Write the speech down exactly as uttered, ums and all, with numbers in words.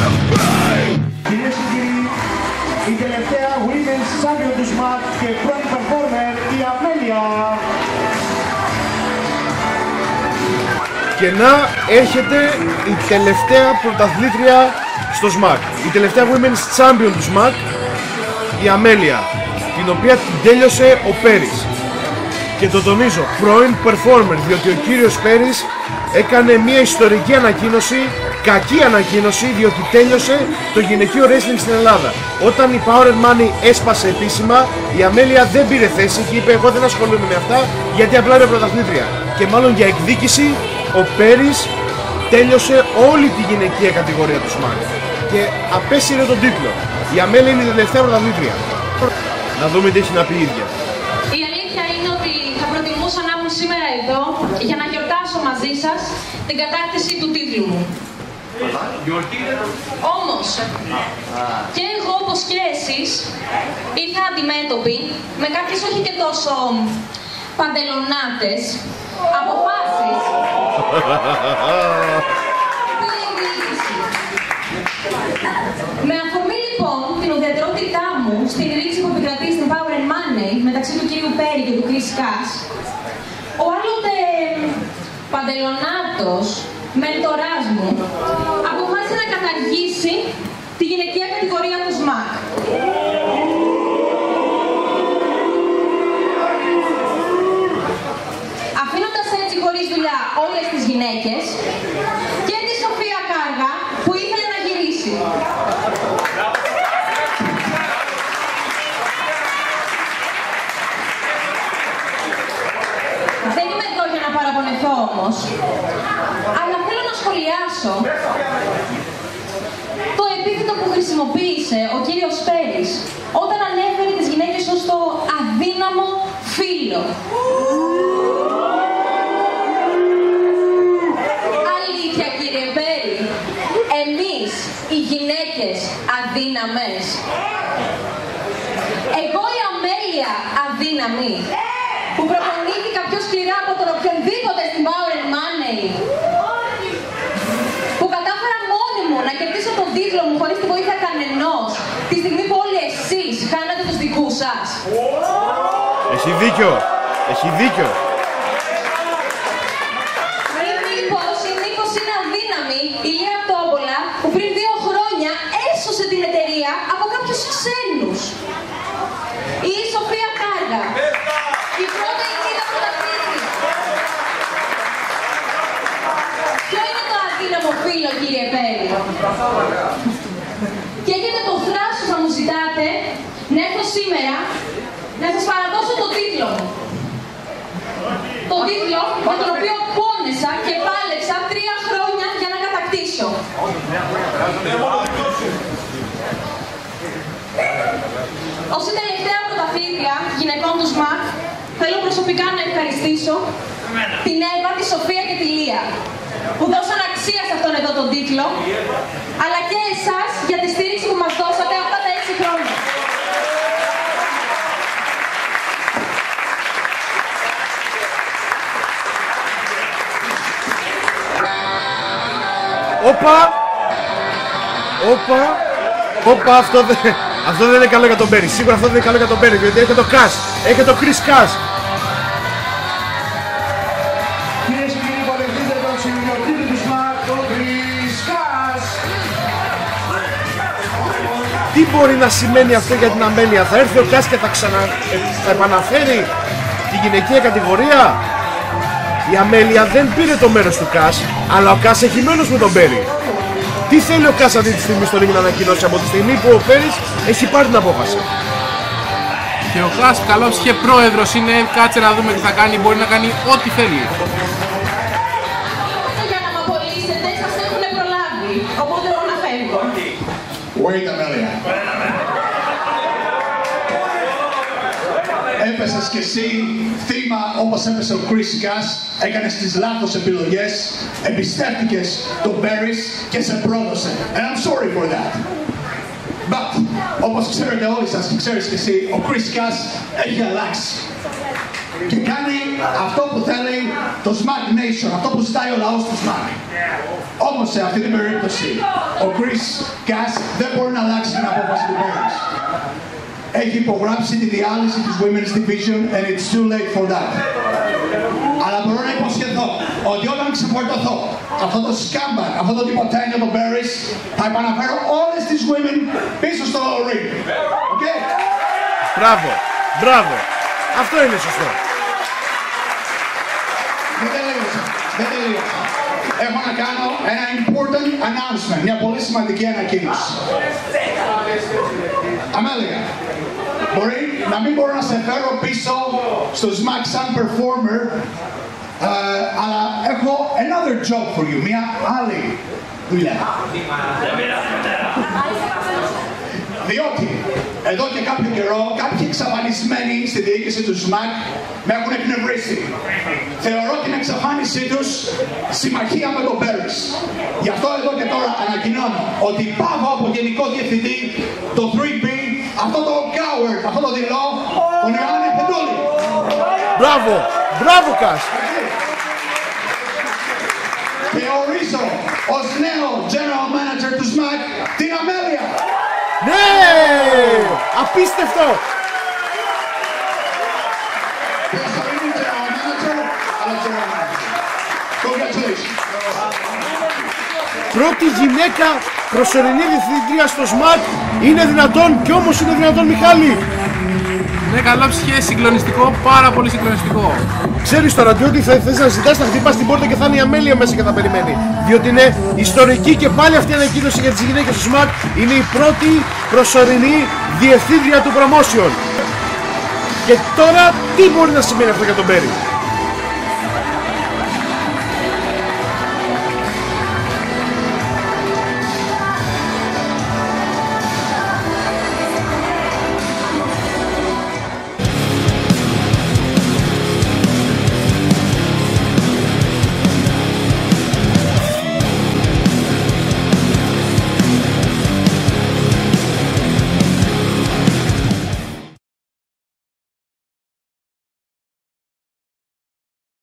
Κυρίες και κύριοι, η τελευταία Women's Champion του ΣΜΑΚ και πρώην performer, η Αμέλεια. Και να έρχεται η τελευταία πρωταθλήτρια στο ΣΜΑΚ. Η τελευταία Women's Champion του ΣΜΑΚ, η Αμέλεια, την οποία την τέλειωσε ο Πέρις. Και το τονίζω, πρώην performer, διότι ο κύριος Πέρις έκανε μια ιστορική ανακοίνωση, κακή ανακοίνωση, διότι τέλειωσε το γυναικείο wrestling στην Ελλάδα. Όταν η Power Money έσπασε επίσημα, η Αμέλεια δεν πήρε θέση και είπε εγώ δεν ασχολούμαι με αυτά γιατί απλά είμαι πρωταθλήτρια. Και μάλλον για εκδίκηση ο Πέρις τέλειωσε όλη τη γυναικεία κατηγορία του ΣΜΑΚ και απέσυρε τον τίτλο. Η Αμέλεια είναι η τελευταία πρωταθλήτρια. Να δούμε τι έχει να πει η ίδια. Η αλήθεια είναι ότι θα προτιμούσα να ήμουν σήμερα εδώ για να γιορτάσω μαζί σας την κατάκτηση του τίτλου μου. Όμως, και εγώ όπως και εσείς ήρθα αντιμέτωποι με κάποιες όχι και τόσο παντελονάτες αποφάσεις. Με αφορμή λοιπόν την ουδετερότητά μου στην ρήξη που επικρατεί στην Power and Money μεταξύ του κυρίου Πέρι και του Chris Cass, ο άλλοτε παντελονάτος μεντοράς μου αποφάσισε να καταργήσει τη γυναικεία κατηγορία του ΣΜΑΚ. Αφήνοντας έτσι χωρίς δουλειά όλες τις γυναίκες και τη Σοφία Κάργα που ήθελε να γυρίσει. Δεν είμαι εδώ για να παραπονεθώ όμως, αλλά θέλω να σχολιάσω το επίθετο που χρησιμοποίησε ο κύριος Πέρις όταν ανέφερε τις γυναίκες ως το αδύναμο φύλο. Αλήθεια κύριε Πέρι, εμείς οι γυναίκες αδύναμες. Εγώ η Αμέλεια αδύναμη, που προπονήθηκα πιο σκληρά από τον οποιονδήποτε στην Power and Money, που κατάφερα μόνη μου να κερδίσω τον τίτλο μου χωρίς τη βοήθεια κανενός, τη στιγμή που όλοι εσείς χάνατε τους δικούς σας. Έχει δίκιο, έχει δίκιο. Πριν μήπως ή μήπως είναι αδύναμη η Λία Τόμπολα που πριν δύο χρόνια έσωσε την εταιρεία από κάποιους ξένους. Ή η Σοφία Κάργα, η πρώτη Ελληνίδα πρωταθλήτρια. Ποιο είναι το αδύναμο φύλο, κύριε Πέρι? Και έχετε το θράσος να μου ζητάτε να έρθω σήμερα να σας παραδώσω το τίτλο μου. Το τίτλο με τον οποίο πόνεσα και πάλεψα τρία χρόνια για να κατακτήσω. Ως η τελευταία πρωταθλήτρια γυναικών του ΣΜΑΚ, θέλω προσωπικά να ευχαριστήσω την Εύα, τη Σοφία και τη Λία, που δώσαν αξία σε αυτόν εδώ τον τίτλο, αλλά και εσάς για τη στήριξη που μας δώσατε αυτά τα έξι χρόνια. Όπα! Όπα! Όπα, αυτό δεν, αυτό δεν είναι καλό για τον Πέρι. Σίγουρα αυτό δεν είναι καλό για τον Πέρι, γιατί έχει το Cass, έχει το Chris Cass. Κυρίες και κύριοι, υποδεχτείτε τον συνειδιοκτήτη του ΣΜΑΚ, τον Chris Cass. Τι μπορεί να σημαίνει αυτό για την Αμέλεια? Θα έρθει ο Cass και θα, ξανα... θα επαναφέρει τη γυναικεία κατηγορία? Η Αμέλεια δεν πήρε το μέρος του Cass, αλλά ο Cass έχει μένος με τον Πέρι. Τι θέλει ο Cass αυτή τη στιγμή στο ring να ανακοινώσει από τη στιγμή που ο Πέρις έχει πάρει την απόφαση? Και ο Cass καλός και πρόεδρος είναι, κάτσε να δούμε τι θα κάνει, μπορεί να κάνει ό,τι θέλει. Για να με απολύσετε, σας έχουν προλάβει, οπότε εγώ να φεύγω. Wait, Amelia. Έπεσες κι εσύ θύμα όπως έπεσε ο Chris Cass, έκανες τις λάθος επιλογές, εμπιστεύτηκες τον Pérez και σε πρόδωσε. And I'm sorry for that. But, όπως ξέρετε όλοι σας και ξέρεις κι εσύ, ο Chris Cass έχει αλλάξει. και κάνει αυτό που θέλει το Smack Nation, αυτό που ζητάει ο λαός του Smack. Όμως σε αυτή την περίπτωση ο Chris Cass δεν μπορεί να αλλάξει την απόφαση του Bears. Έχει υπογράψει τη διάλυση της Women's Division and it's too late for that. Αλλά μπορώ να υποσχεθώ ότι όταν ξεφορτωθώ αυτό το σκάμπαν, αυτό το τυποτένιο το Bears, θα επαναφέρω όλες τις women πίσω στο ring. Okay? Μπράβο, μπράβο. Αυτό είναι σωστό. Δεν τελείωσα, δεν τελείωσα. Έχω να κάνω ένα important announcement, μια πολύ σημαντική ανακοίνωση. Αμέλεια, μπορεί να μην μπορώ να σε φέρω πίσω στο Smack σαν performer, uh, αλλά έχω another job for you, μια άλλη δουλειά. Διότι εδώ και κάποιο καιρό κάποιοι εξαφανισμένοι στη διοίκηση του Smack με έχουν εκνευρίσει. Θεωρώ την εξαφάνισή τους συμμαχία με τον Bears. Γι' αυτό εδώ και τώρα ανακοινώνω ότι πάω από γενικό διευθυντή το θρι μπι, αυτό το coward, αυτό το δειλό, τον Ιωάννη Πεντούλη. Μπράβο, μπράβο Κας. Και ορίζω ως νέο general manager του Smack την Αμέλεια. Ναι! Απίστευτο! Πρώτη γυναίκα προσωρινή διευθύντρια στο Smack. Είναι δυνατόν, κι όμως είναι δυνατόν, Μιχάλη. Ναι, καλό ψυχέ, συγκλονιστικό, πάρα πολύ συγκλονιστικό. Ξέρεις τώρα ότι θα θες να ζητάς, θα χτυπάς την πόρτα και θα είναι η Αμέλεια μέσα και θα περιμένει. Διότι είναι ιστορική και πάλι αυτή η ανακοίνωση για τις γυναίκες του Smack. Είναι η πρώτη προσωρινή διευθύντρια του promotion. Και τώρα τι μπορεί να σημαίνει αυτό για τον Μπέρι?